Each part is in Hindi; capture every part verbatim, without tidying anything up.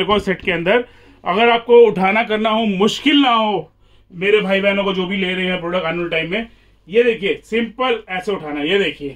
मेरे को सेट के अंदर। अगर आपको उठाना करना हो, मुश्किल ना हो मेरे भाई बहनों को जो भी ले रहे हैं प्रोडक्ट आने टाइम में, ये देखिए सिंपल ऐसे उठाना। ये देखिए,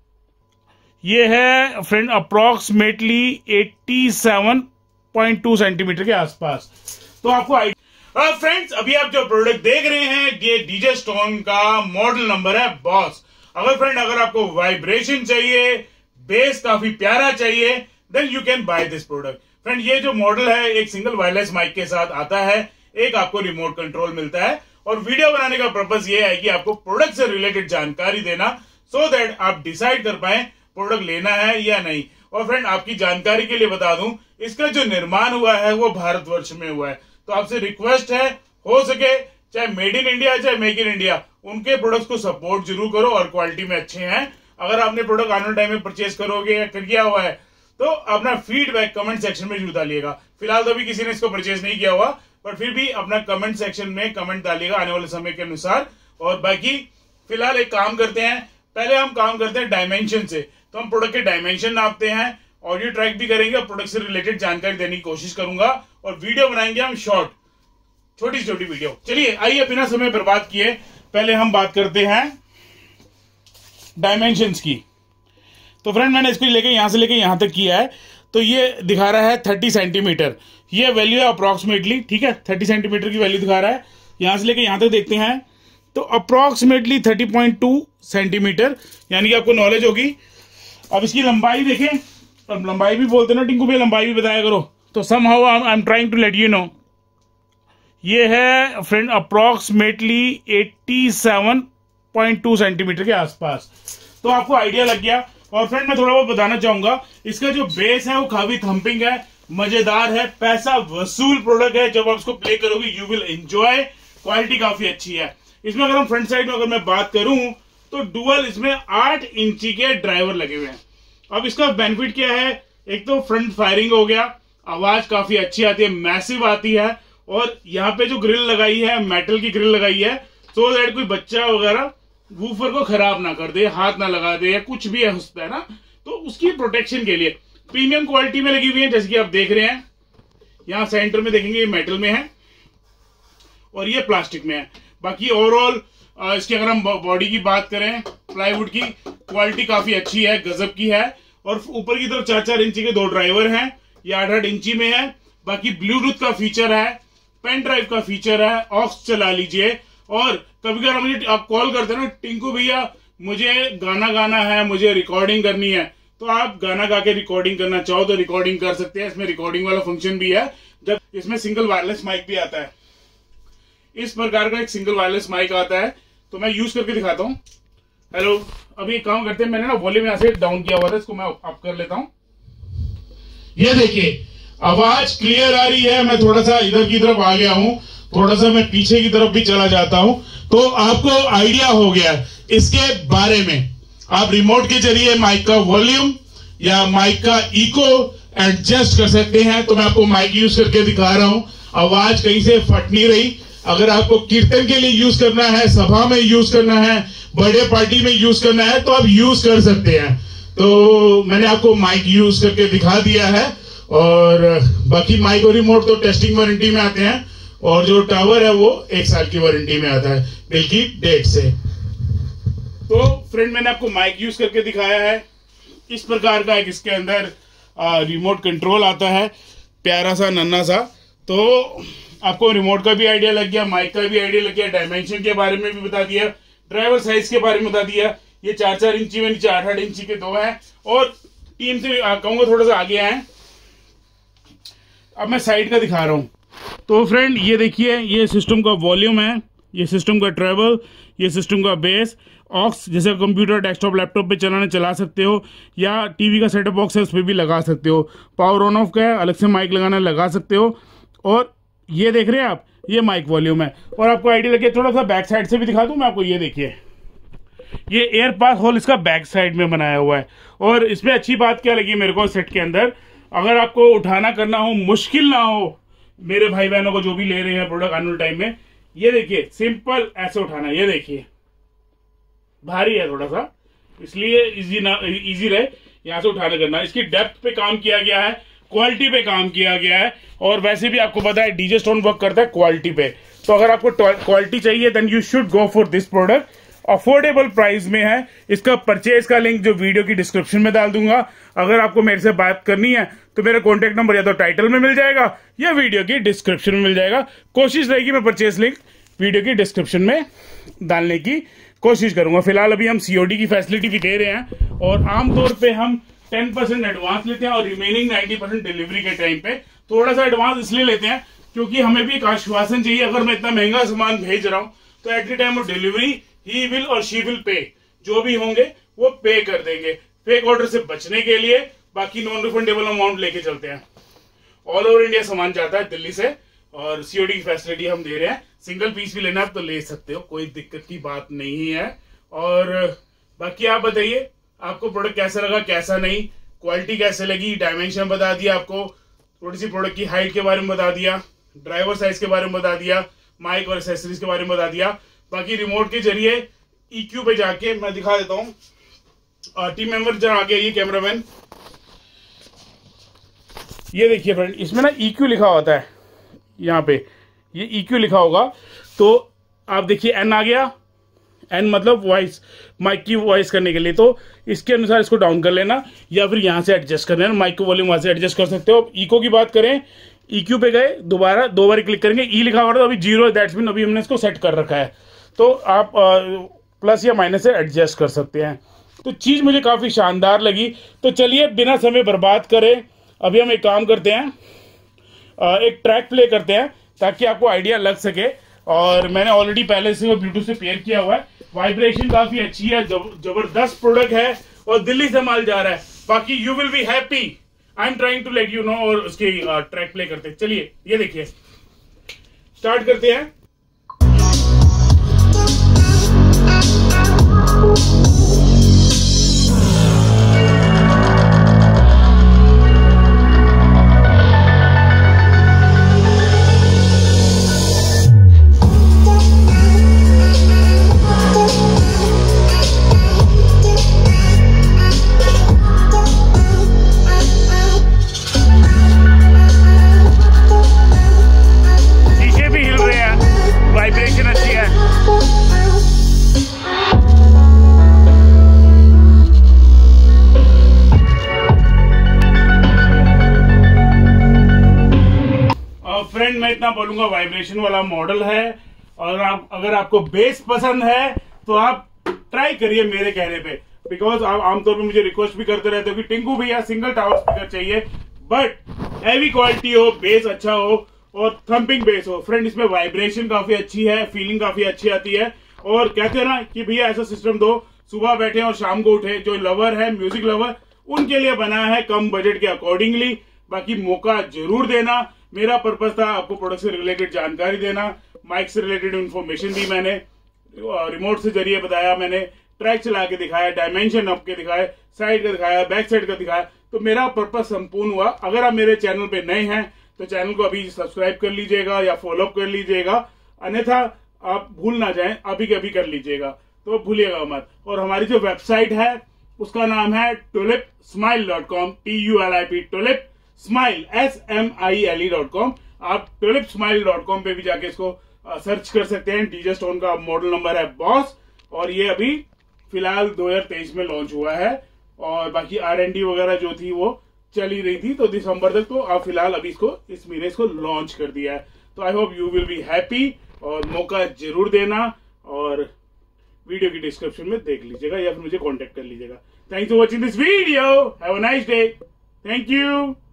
ये है फ्रेंड अप्रोक्सीमेटली सत्तासी पॉइंट टू सेंटीमीटर के आसपास। तो आपको फ्रेंड्स अभी आप जो प्रोडक्ट देख रहे हैं ये डीजे स्टोन का मॉडल नंबर है बॉस। अगर फ्रेंड अगर आपको वाइब्रेशन चाहिए, बेस काफी प्यारा चाहिए, then you can buy this product. Friend ये जो मॉडल है एक सिंगल वायरलेस माइक के साथ आता है, एक आपको रिमोट कंट्रोल मिलता है, और वीडियो बनाने का पर्पस ये है कि आपको प्रोडक्ट से रिलेटेड जानकारी देना, सो दैट आप डिसाइड कर पाए प्रोडक्ट लेना है या नहीं। और फ्रेंड आपकी जानकारी के लिए बता दूं, इसका जो निर्माण हुआ है वो भारतवर्ष में हुआ है। तो आपसे रिक्वेस्ट है, हो सके चाहे मेड इन इंडिया चाहे मेक इन इंडिया, उनके प्रोडक्ट्स को सपोर्ट जरूर करो और क्वालिटी में अच्छे हैं। अगर आपने प्रोडक्ट आने टाइम में परचेज करोगे या कर किया हुआ है तो अपना फीडबैक कमेंट सेक्शन में जरूर डालिएगा। फिलहाल तो अभी किसी ने इसको परचेज नहीं किया हुआ, पर फिर भी अपना कमेंट सेक्शन में कमेंट डालिएगा आने वाले समय के अनुसार। और बाकी फिलहाल एक काम करते हैं, पहले हम काम करते हैं डायमेंशन से। तो हम प्रोडक्ट के डायमेंशन नापते हैं, ऑडियो ट्रैक भी करेंगे, प्रोडक्ट से रिलेटेड जानकारी देने की कोशिश करूंगा, और वीडियो बनाएंगे हम शॉर्ट, छोटी छोटी वीडियो। चलिए आइए बिना समय बर्बाद किए पहले हम बात करते हैं डायमेंशंस की। तो फ्रेंड मैंने इसको लेके यहां से लेके यहां तक किया है, तो ये दिखा रहा है थर्टी सेंटीमीटर। ये वैल्यू है अप्रोक्सीमेटली, ठीक है, थर्टी सेंटीमीटर की वैल्यू दिखा रहा है। यहां से लेके यहां तक देखते हैं तो approximately thirty point two centimetre, यानी कि आपको नॉलेज होगी। अब इसकी लंबाई देखें, अब लंबाई भी बोलते ना टिंकू भैया, लंबाई भी बताया करो। तो somehow I am trying to let you know, ये है friend approximately eighty seven point two centimetre के आसपास। तो आपको आइडिया लग गया। और फ्रेंड मैं थोड़ा बहुत बताना चाहूंगा, इसका जो बेस है वो काफी थम्पिंग है, मजेदार है, पैसा वसूल प्रोडक्ट है। जब आप इसको प्ले करोगे यू विल एंजॉय, क्वालिटी काफी अच्छी है। इसमें अगर हम फ्रंट साइड में अगर मैं बात करूं तो डुअल इसमें आठ इंची के ड्राइवर लगे हुए हैं। अब इसका बेनिफिट क्या है, एक तो फ्रंट फायरिंग हो गया, आवाज काफी अच्छी आती है, मैसिव आती है, और यहाँ पे जो ग्रिल लगाई है मेटल की ग्रिल लगाई है, सो दैट कोई बच्चा वगैरह वूफर को खराब ना कर दे, हाथ ना लगा दे, या कुछ भी है उस पर ना, तो उसकी प्रोटेक्शन के लिए प्रीमियम क्वालिटी में लगी हुई है। जैसे कि आप देख रहे हैं यहाँ सेंटर में देखेंगे ये मेटल में है और ये प्लास्टिक में है। बाकी ओवरऑल इसकी अगर हम बॉडी की बात करें, प्लाईवुड की क्वालिटी काफी अच्छी है, गजब की है। और ऊपर की तरफ चार चार इंची के दो ड्राइवर हैं, ये आठ आठ इंची में है। बाकी ब्लूटूथ का फीचर है, पेन ड्राइव का फीचर है, ऑक्स चला लीजिए। और कभी कभी मुझे आप कॉल करते हैं ना, टिंकू भैया मुझे गाना गाना है, मुझे रिकॉर्डिंग करनी है, तो आप गाना गा के रिकॉर्डिंग करना चाहो तो रिकॉर्डिंग कर सकते हैं। इसमें रिकॉर्डिंग वाला फंक्शन भी है, जब इसमें सिंगल वायरलेस माइक भी आता है। इस प्रकार का एक सिंगल वायरलेस माइक आता है, तो मैं यूज करके दिखाता हूँ। हेलो, अभी एक काम करते हैं, मैंने ना वॉल्यूम यहाँ से डाउन किया हुआ था, इसको मैं अप कर लेता हूँ। ये देखिए आवाज क्लियर आ रही है। मैं थोड़ा सा इधर की तरफ आ गया हूँ, थोड़ा सा मैं पीछे की तरफ भी चला जाता हूं, तो आपको आइडिया हो गया इसके बारे में। आप रिमोट के जरिए माइक का वॉल्यूम या माइक का इको एडजस्ट कर सकते हैं। तो मैं आपको माइक यूज करके दिखा रहा हूं, आवाज कहीं से फट नहीं रही। अगर आपको कीर्तन के लिए यूज करना है, सभा में यूज करना है, बर्थडे पार्टी में यूज करना है, तो आप यूज कर सकते हैं। तो मैंने आपको माइक यूज करके दिखा दिया है। और बाकी माइक और रिमोट तो टेस्टिंग वारंटी में आते हैं, और जो टावर है वो एक साल की वारंटी में आता है बिल की डेट से। तो फ्रेंड मैंने आपको माइक यूज करके दिखाया है। इस प्रकार का एक इसके अंदर आ, रिमोट कंट्रोल आता है, प्यारा सा नन्ना सा। तो आपको रिमोट का भी आइडिया लग गया, माइक का भी आइडिया लग गया, डायमेंशन के बारे में भी बता दिया, ड्राइवर साइज के बारे में बता दिया। ये चार चार इंची में, नीचे आठ आठ इंची के दो हैं, और टीम से कहूंगा थोड़ा सा आगे आए। अब मैं साइड का दिखा रहा हूं। तो फ्रेंड ये देखिए, ये सिस्टम का वॉल्यूम है, ये सिस्टम का ट्रेवल, ये सिस्टम का बेस, ऑक्स जैसे कंप्यूटर, डेस्कटॉप, लैपटॉप पे चलाने चला सकते हो, या टीवी का सेटअप बॉक्स है उस पर भी लगा सकते हो। पावर ऑन ऑफ का है, अलग से माइक लगाना लगा सकते हो। और ये देख रहे हैं आप, ये माइक वॉल्यूम है। और आपको आइडिया लगे, थोड़ा सा बैक साइड से भी दिखा दूं मैं आपको। ये देखिए, ये एयर पास होल इसका बैक साइड में बनाया हुआ है। और इसमें अच्छी बात क्या लगी मेरे को सेट के अंदर, अगर आपको उठाना करना हो, मुश्किल ना हो मेरे भाई बहनों को जो भी ले रहे हैं प्रोडक्ट आने टाइम में, ये देखिए सिंपल ऐसे उठाना। ये देखिए भारी है थोड़ा सा, इसलिए इजी ना इजी रहे यहाँ से उठाना करना। इसकी डेप्थ पे काम किया गया है, क्वालिटी पे काम किया गया है। और वैसे भी आपको पता है डीजे स्टोन वर्क करता है क्वालिटी पे, तो अगर आपको क्वालिटी चाहिए then you should go for this product. Affordable price में है। इसका परचेज का लिंक जो वीडियो की डिस्क्रिप्शन में डाल दूंगा। अगर आपको मेरे से बात करनी है तो मेरा कॉन्टेक्ट नंबर या तो टाइटल में मिल जाएगा या वीडियो की डिस्क्रिप्शन में मिल जाएगा। कोशिश रहेगी मैं परचेज लिंक वीडियो की डिस्क्रिप्शन में डालने की कोशिश करूंगा। फिलहाल अभी हम सीओडी की फैसिलिटी भी दे रहे हैं और आमतौर पर हम टेन परसेंट एडवांस लेते हैं और रिमेनिंग नाइन्टी परसेंट डिलीवरी के टाइम पे थोड़ा सा एडवांस इसलिए लेते हैं क्योंकि हमें भी एक आश्वासन चाहिए। अगर मैं इतना महंगा सामान भेज रहा हूं तो at the time of delivery he will और शी विल पे, जो भी होंगे वो पे कर देंगे। फेक ऑर्डर से बचने के लिए बाकी नॉन रिफंडेबल अमाउंट लेके चलते हैं। ऑल ओवर इंडिया सामान जाता है दिल्ली से और सीओडी की फैसिलिटी हम दे रहे हैं। सिंगल पीस भी लेना आप तो ले सकते हो, कोई दिक्कत की बात नहीं है। और बाकी आप बताइए आपको प्रोडक्ट कैसा लगा, कैसा नहीं, क्वालिटी कैसे लगी, डायमेंशन बता दिया आपको, थोड़ी सी प्रोडक्ट की हाइट के बारे में बता दिया, ड्राइवर साइज के बारे में बता दिया, माइक और एक्सेसरीज के बारे में बता दिया। बाकी रिमोट के जरिए ईक्यू पे जाके मैं दिखा देता हूँ। टीम मेंबर जरा आगे आइए, कैमरामैन। ये देखिए फ्रेंड, इसमें ना ईक्यू लिखा होता है, यहाँ पे ये ईक्यू लिखा होगा। तो आप देखिए एन आ गया, एन मतलब वॉइस, माइक की वॉइस करने के लिए। तो इसके अनुसार इसको डाउन कर लेना या फिर यहाँ से एडजस्ट कर लेना। माइक को वॉल्यूम वहां से एडजस्ट कर सकते हो। इको की बात करें, ईक्यू पे गए, दोबारा दो बार क्लिक करेंगे, ई लिखा हुआ था, अभी जीरो, दैट्स मीन अभी हमने इसको सेट कर रखा है। तो आप प्लस या माइनस से एडजस्ट कर सकते हैं। तो चीज मुझे काफी शानदार लगी। तो चलिए बिना समय बर्बाद करें अभी हम एक काम करते हैं, आ, एक ट्रैक प्ले करते हैं ताकि आपको आइडिया लग सके। और मैंने ऑलरेडी पहले से वो ब्लूटूथ से पेयर किया हुआ है। वाइब्रेशन काफी अच्छी है, जब, जबरदस्त प्रोडक्ट है और दिल्ली से माल जा रहा है। बाकी you will be happy, I am trying to let you know. और उसकी ट्रैक प्ले करते हैं। चलिए ये देखिए, स्टार्ट करते हैं। फ्रेंड मैं इतना बोलूंगा, वाइब्रेशन वाला मॉडल है और आप अगर आपको बेस पसंद है तो आप ट्राई करिए मेरे कहने पे। बिकॉज आप आमतौर पे मुझे रिक्वेस्ट भी करते रहते हो कि टिंकू भैया सिंगल टावर स्पीकर चाहिए, बट हैवी क्वालिटी हो, बेस अच्छा हो और थम्पिंग बेस हो। फ्रेंड इसमें वाइब्रेशन काफी अच्छी है, फीलिंग काफी अच्छी आती है। और कहते हैं ना कि भैया ऐसा सिस्टम दो सुबह बैठे और शाम को उठे। जो लवर है, म्यूजिक लवर, उनके लिए बना है, कम बजट के अकॉर्डिंगली। बाकी मौका जरूर देना। मेरा पर्पस था आपको प्रोडक्ट से रिलेटेड जानकारी देना, माइक से रिलेटेड इंफॉर्मेशन दी मैंने, रिमोट से जरिए बताया मैंने, ट्रैक चला के दिखाया, डायमेंशन अप के दिखाए, साइड का दिखाया, बैक साइड का दिखाया। तो मेरा पर्पस संपूर्ण हुआ। अगर आप मेरे चैनल पे नए हैं तो चैनल को अभी सब्सक्राइब कर लीजिएगा या फॉलो कर लीजिएगा, अन्यथा आप भूल ना जाएं, अभी के अभी कर लीजिएगा, तो भूलिएगा मत। और हमारी जो वेबसाइट है उसका नाम है Tulip smile dot com, T U L I P, Tulip smile, S M I L E dot com. आप टुलिप स्माइल डॉट कॉम पे भी जाके इसको सर्च कर सकते हैं। डीजे स्टोन का मॉडल नंबर है बॉस और ये अभी फिलहाल दो हज़ार तेईस में लॉन्च हुआ है। और बाकी आर एन डी वगैरह जो थी वो चली रही थी तो दिसंबर तक, तो आप फिलहाल अभी इसको इस महीने इसको लॉन्च कर दिया है। तो I hope you will be happy और मौका जरूर देना और वीडियो की डिस्क्रिप्शन में देख लीजिएगा या फिर मुझे कांटेक्ट कर लीजिएगा। Thanks for watching this video, have a nice day, thank you.